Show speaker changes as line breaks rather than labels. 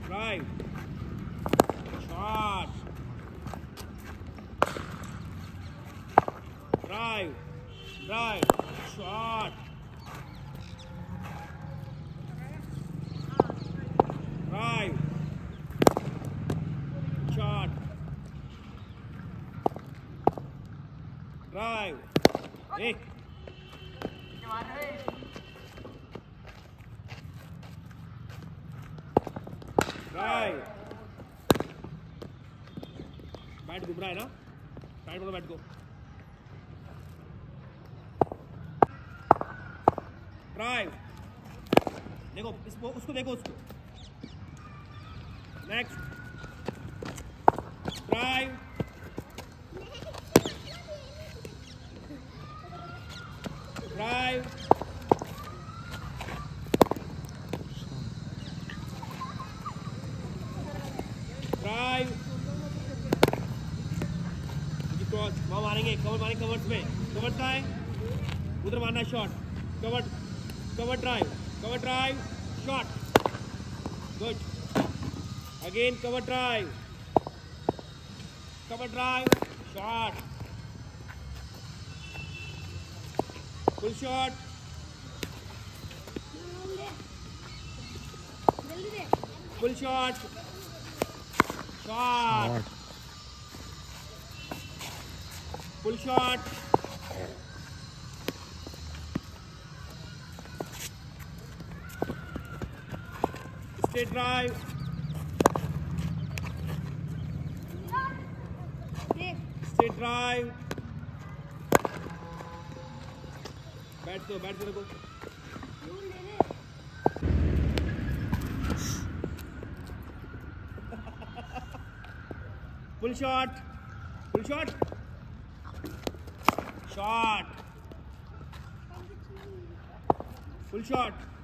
Drive. Shot. Drive. Drive. Shot. Drive. Shot. Drive. Hey. Drive. Bat घूम रहा है ना, साइड में बैट को. ड्राइव. देखो इसको, उसको देखो, उसको. नेक्स्ट. ड्राइव. ड्राइव. ड्राइव. वहाँ मारेंगे, कवर मारेंगे, कवर्स में. कवर का है उधर मारना. Shot. Cover. Cover drive. Cover drive. Shot. Good. Again cover drive. Cover drive. Shot. Full shot. Full shot. Shot. Full shot. Straight drive. Straight drive. बैठ दो देखो. Full shot. Full shot. Shot. Full shot.